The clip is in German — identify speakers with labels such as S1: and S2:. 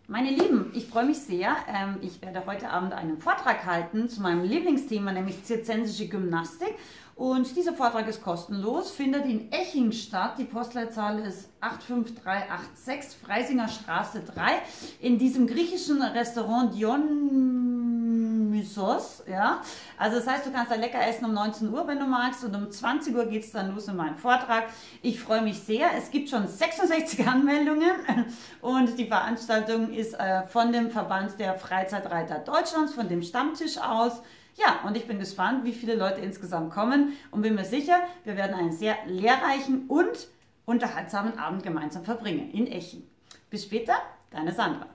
S1: Meine Lieben, ich freue mich sehr. Ich werde heute Abend einen Vortrag halten zu meinem Lieblingsthema, nämlich zirzensische Gymnastik. Und dieser Vortrag ist kostenlos, findet in Eching statt. Die Postleitzahl ist 85386, Freisinger Straße 3, in diesem griechischen Restaurant Dionysos. Ja? Also das heißt, du kannst da lecker essen um 19 Uhr, wenn du magst, und um 20 Uhr geht es dann los in meinem Vortrag. Ich freue mich sehr. Es gibt schon 66 Anmeldungen und die Veranstaltung ist von dem Verband der Freizeitreiter Deutschlands, von dem Stammtisch aus. Ja, und ich bin gespannt, wie viele Leute insgesamt kommen, und bin mir sicher, wir werden einen sehr lehrreichen und unterhaltsamen Abend gemeinsam verbringen in Eching. Bis später, deine Sandra.